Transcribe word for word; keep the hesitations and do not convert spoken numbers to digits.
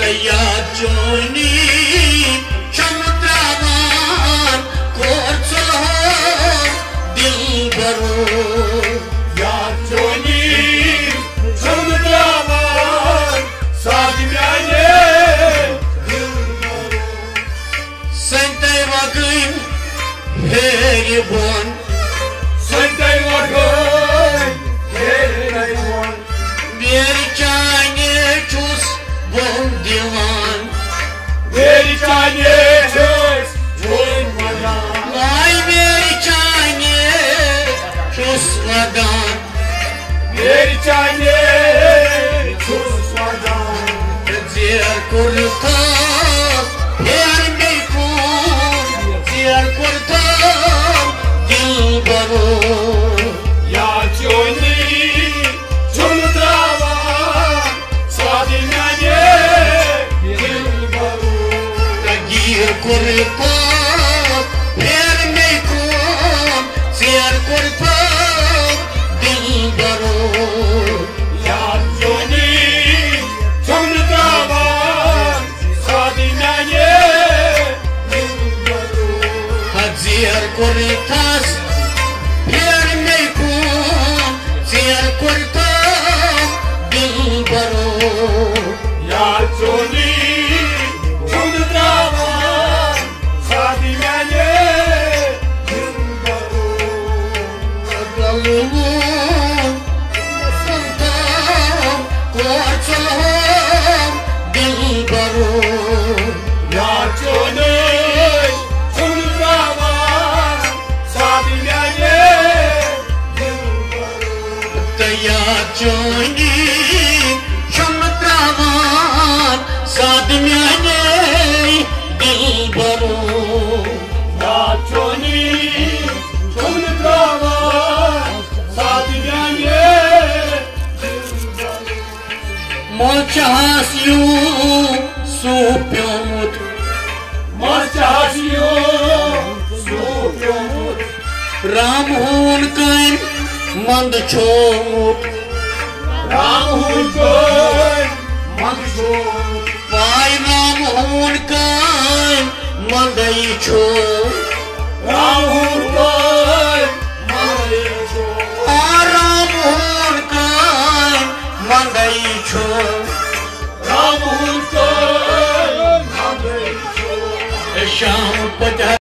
याद जोनी चमत्रावान कोर्चल हो दिल बरो याद जोनी चमत्रावान साथ म्याने दिल बरो संतै वगन हेरी बोन संतै वगन हेरी बोन मेरी चाने चूस Bom divan, meri chane chus, bom divan. Ay meri chane chus vadan, meri chane chus vadan. Ziar kurta, her mekun, ziar kurta, dil baro. Ya choni, chun trava, sadi mane. Kurpa, her mekun, ziar kurpa, dil baro. Yaad joni, chun travan, saadi mane, dil baro. Ziar kurtas, her mekun, ziar kurpa, dil baro. Yaad joni. Johnny, Chamatravan, Sadmyane, Dilbaro. Ya Johnny, Chamatravan, Sadmyane, Dilbaro. Mochas you, Supyamut. Mochas you, Supyamut. Ramhun kain. Mand chomut Ram hun kai mand chomut Pai Ram hun kai mandai chom Ram hun kai mandai chom Ram hun kai mandai chom Ram hun kai mandai chom Sham